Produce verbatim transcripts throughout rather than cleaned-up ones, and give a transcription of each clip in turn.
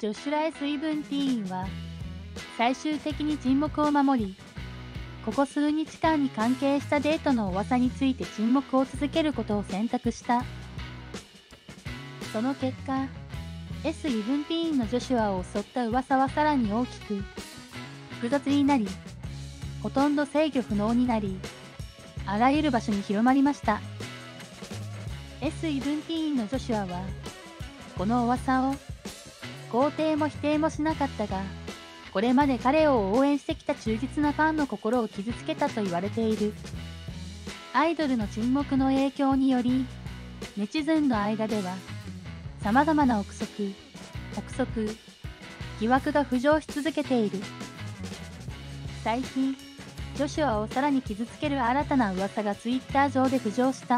ジョシュラ・エス・イブンティーンは最終的に沈黙を守り、ここ数日間に関係したデートの噂について沈黙を続けることを選択した。その結果、エス・イブンティーンのジョシュアを襲った噂はさらに大きく、複雑になり、ほとんど制御不能になり、あらゆる場所に広まりました。エス・イブンティーンのジョシュアは、この噂を肯定も否定もしなかったが、これまで彼を応援してきた忠実なファンの心を傷つけたと言われている。アイドルの沈黙の影響により、ネチズンの間では、様々な憶測、憶測、疑惑が浮上し続けている。最近、ジョシュアをさらに傷つける新たな噂がツイッター上で浮上した。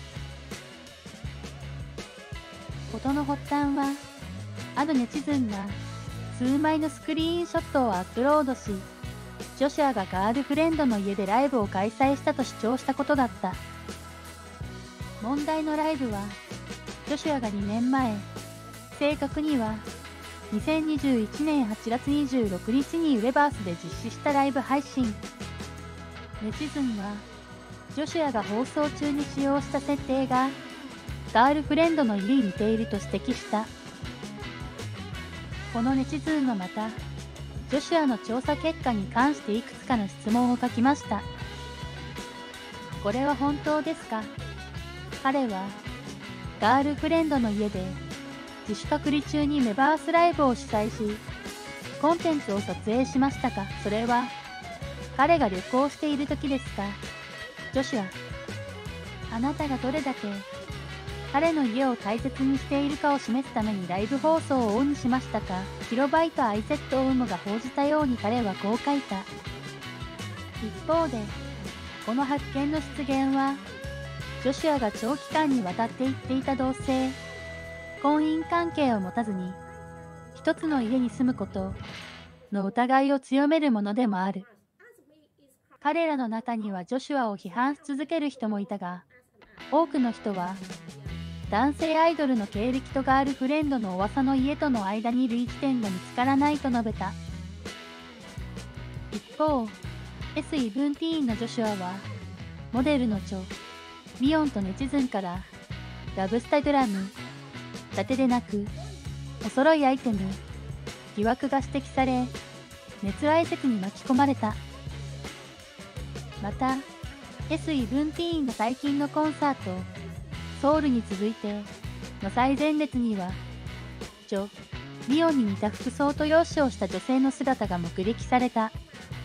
事の発端は、あるネチズンが数枚のスクリーンショットをアップロードし、ジョシュアがガールフレンドの家でライブを開催したと主張したことだった。問題のライブは、ジョシュアがにねんまえ、正確にはにせんにじゅういちねんはちがつにじゅうろくにちにウェバースで実施したライブ配信。ネチズンは、ジョシュアが放送中に使用した設定が、ガールフレンドの家に似ていると指摘した。このネチズンはまた、ジョシュアの調査結果に関していくつかの質問を書きました。これは本当ですか？彼は、ガールフレンドの家で、自主隔離中にメバースライブを主催し、コンテンツを撮影しましたか？それは、彼が旅行している時ですか？ジョシュア、あなたがどれだけ、彼の家を大切にしているかを示すためにライブ放送をオンにしましたか？キロバイト アイゼット オウムが報じたように彼はこう書いた。一方で、この発見の出現は、ジョシュアが長期間にわたって言っていた同性、婚姻関係を持たずに、一つの家に住むことの疑いを強めるものでもある。彼らの中にはジョシュアを批判し続ける人もいたが、多くの人は、男性アイドルの経歴とガールフレンドの噂の家との間に類似点が見つからないと述べた。一方、エス・イブンティーンのジョシュアは、モデルのチョ・ミヨンとネチズンから、ラブスタグラム、だけでなく、お揃いアイテム、疑惑が指摘され、熱愛説に巻き込まれた。また、エス・イブンティーンの最近のコンサート、ソウルに続いての最前列には、ジョ・ミヨンに似た服装と容姿をした女性の姿が目撃された。